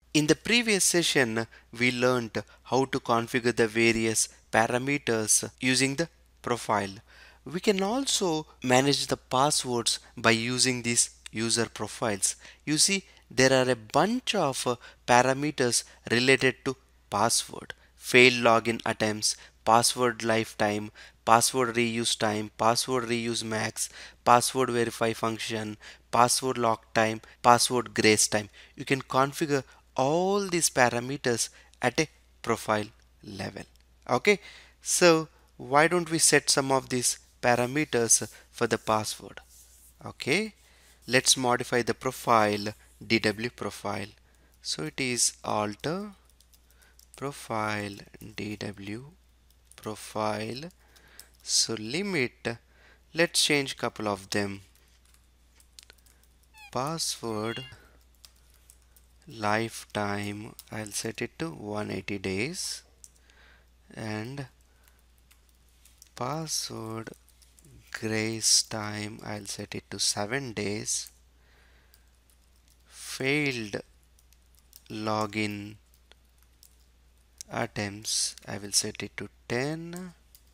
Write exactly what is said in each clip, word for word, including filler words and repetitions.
In the previous session, we learned how to configure the various parameters using the profile. We can also manage the passwords by using these user profiles. You see, there are a bunch of uh, parameters related to password, failed login attempts, password lifetime, password reuse time, password reuse max, password verify function, password lock time, password grace time. You can configure all these parameters at a profile level. Okay, so why don't we set some of these parameters for the password? Okay, let's modify the profile, D W profile. So it is alter profile D W profile. So limit, let's change couple of them. Password lifetime, I'll set it to one hundred eighty days, and password grace time, I'll set it to seven days. Failed login attempts, I will set it to ten.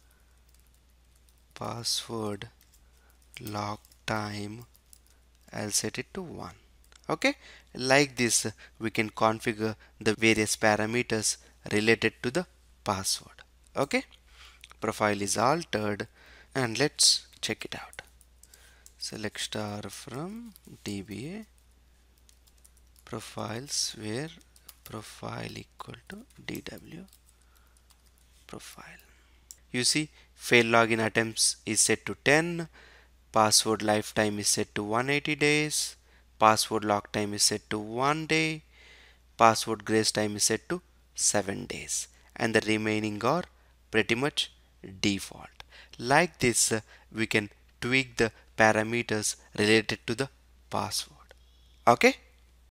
Password lock time, I'll set it to one. Okay, like this we can configure the various parameters related to the password. Okay, profile is altered, and let's check it out. Select star from D B A profiles, where profile equal to D W profile. You see, fail login attempts is set to ten, password lifetime is set to one hundred eighty days, password lock time is set to one day, password grace time is set to seven days, and the remaining are pretty much default. Like this, uh, we can tweak the parameters related to the password. Okay.